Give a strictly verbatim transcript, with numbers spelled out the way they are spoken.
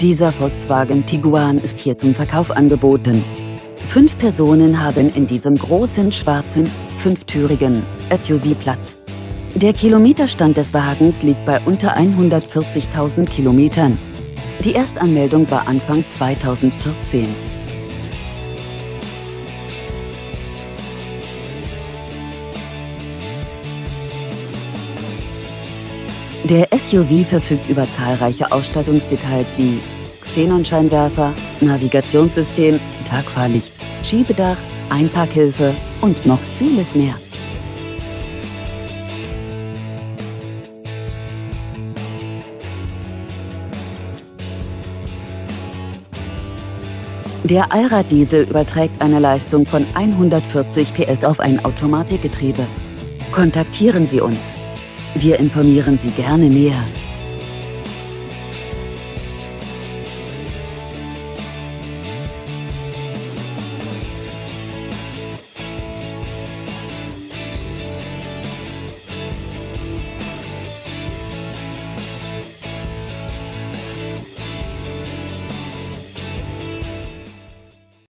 Dieser Volkswagen Tiguan ist hier zum Verkauf angeboten. Fünf Personen haben in diesem großen, schwarzen, fünftürigen S U V Platz. Der Kilometerstand des Wagens liegt bei unter hundertvierzigtausend Kilometern. Die Erstanmeldung war Anfang zweitausendvierzehn. Der S U V verfügt über zahlreiche Ausstattungsdetails wie Xenonscheinwerfer, Navigationssystem, Tagfahrlicht, Schiebedach, Einparkhilfe und noch vieles mehr. Der Allraddiesel überträgt eine Leistung von hundertvierzig P S auf ein Automatikgetriebe. Kontaktieren Sie uns. Wir informieren Sie gerne näher.